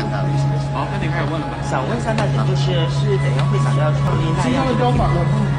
大的一些事情。 好，那你开始问了吧。 想问一下娜姐，是怎样会想要创立那样这个品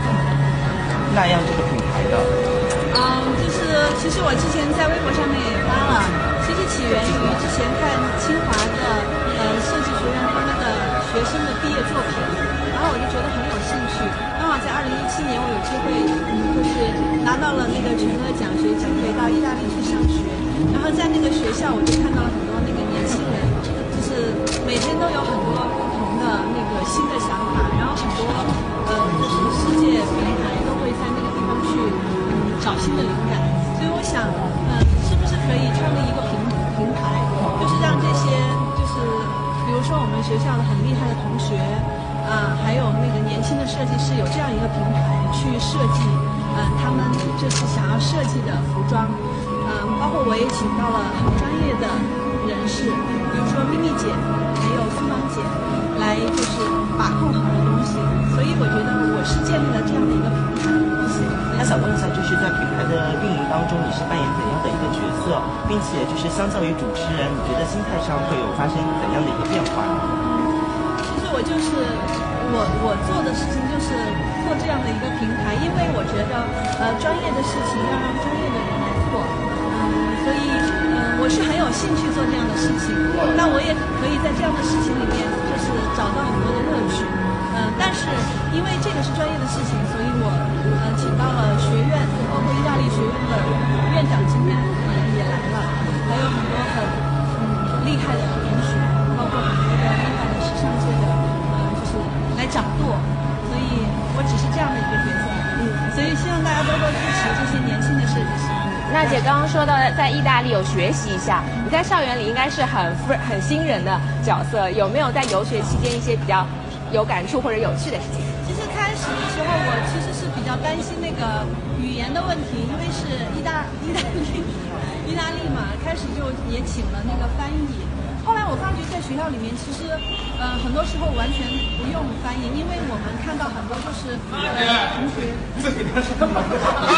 牌的？ 其实我之前在微博上面也发了，其实起源于之前看清华的设计学院他们的学生的毕业作品，然后我就觉得很有兴趣。刚好在2017年我有机会就是拿到了那个全额奖学金，可以到意大利去上学。然后在那个学校我就看到了很多那个年轻人，就是每天都有很多不同的那个新的想法，然后很多就是世界平台都会在那个地方去找新的灵感。所以我想，是不是可以创立一个平台，就是让这些就是比如说我们学校的很厉害的同学还有那个年轻的设计师有这样一个平台去设计他们就是想要设计的服装，包括我也请到了很专业的人士，比如说咪咪姐还有苏芒姐来就是把控好的东西，所以我觉得我是建立了这样的一个平台。 那想问一下，就是在品牌的运营当中，你是扮演怎样的一个角色，并且就是相较于主持人，你觉得心态上会有发生怎样的一个变化呢？ 其实我就是我做的事情就是做这样的一个平台，因为我觉得专业的事情要让专业的人来做，所以我是很有兴趣做这样的事情。那我也可以在这样的事情里面就是找到很多的乐趣。但是因为这个是专业的事情，所以我请到了学院，包括意大利学院的院长今天也来了，还有很多很厉害的同学，包括很多的厉害的时尚界的就是来掌舵，所以我只是这样的一个角色。所以希望大家多多支持这些年轻的设计师。 娜姐刚刚说到在意大利有学习一下，你在校园里应该是很新人的角色，有没有在游学期间一些比较有感触或者有趣的事情？ 其实开始的时候我其实是比较担心那个语言的问题，因为是意大利嘛，开始就也请了那个翻译。后来我发觉在学校里面其实很多时候完全不用翻译，因为我们看到很多就是同学这里面是干嘛？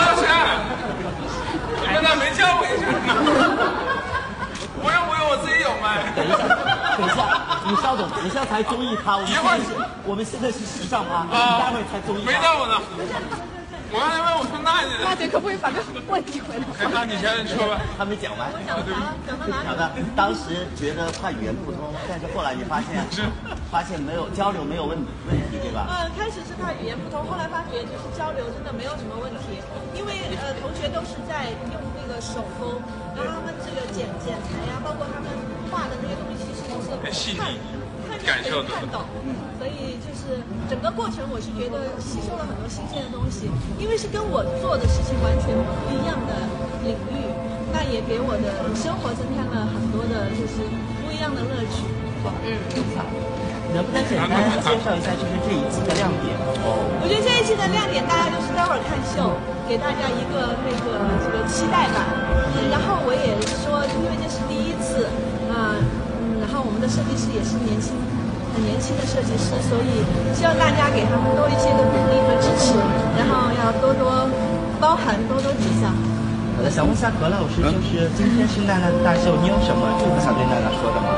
你们咋没叫我一声呢？不用，我自己有麦。 等一下，你稍等，等一下才中意他。我们现在是时尚趴，待会儿才中意他。 没到我呢。我刚才问我说娜姐可不可以把这问题回答？ 那你先说吧。 还没讲完。 讲了。 当时觉得怕语言不通，但是后来你发现没有交流没有问题，对吧？ 开始是怕语言不通，后来发觉就是交流真的没有什么问题，因为同学都是在用那个手工，然后他们这个剪裁呀，包括他们画的那些东西，其实都是很细腻。 看就可以看懂，所以就是整个过程，我是觉得吸收了很多新鲜的东西，因为是跟我做的事情完全不一样的领域，那也给我的生活增添了很多的就是不一样的乐趣。 能不能简单介绍一下就是这一季的亮点？ 我觉得这一季的亮点，大家就是待会儿看秀，给大家一个这个期待感。然后我也说，因为这是第一次然后我们的设计师也是很年轻的设计师，所以希望大家给他们多一些的鼓励和支持，然后要多多包涵，多多指教。 好的，想问一下何老师，就是今天是娜娜的大秀，你有什么祝福想对娜娜说的吗？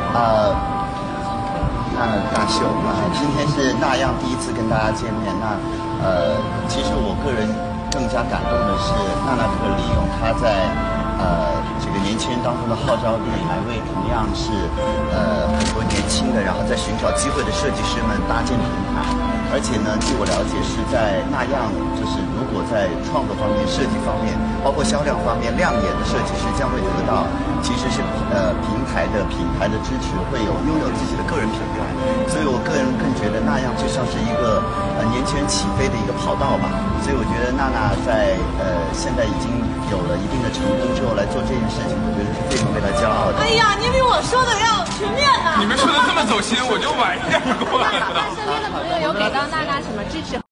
娜娜的大秀今天是那样第一次跟大家见面。其实我个人更加感动的是娜娜可利用她在这个年轻人当中的号召力，来为同样是很多年轻的，然后在寻找机会的设计师们搭建平台。而且呢，据我了解，是在那样就是如果在创作方面、设计方面，包括销量方面亮眼的设计师将会得到其实是平台的品牌的支持，会拥有自己的个人品牌。所以我个人更觉得那样就像是一个年轻人起飞的一个跑道吧。所以我觉得娜娜在现在已经有了一定的成功之后来做这件事情，我觉得是非常为她骄傲的。 哎呀，你比我说的要全面啊！ 你们说的这么走心，我就晚一点过来了。 身边的朋友有给到娜娜什么支持？